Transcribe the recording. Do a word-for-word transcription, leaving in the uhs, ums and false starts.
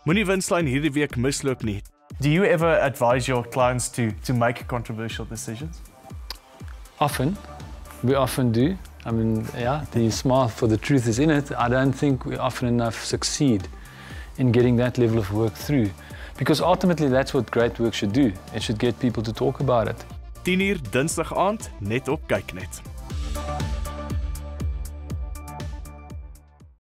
Moenie WINSLYN hierdie week misloop nie. Do you ever advise your clients to, to make controversial decisions? Often. We often do. I mean, yeah, the smart for the truth is in it. I don't think we often enough succeed in getting that level of work through. Because ultimately that's what great work should do. It should get people to talk about it. tien uur Dinsdag aand net op kykNET.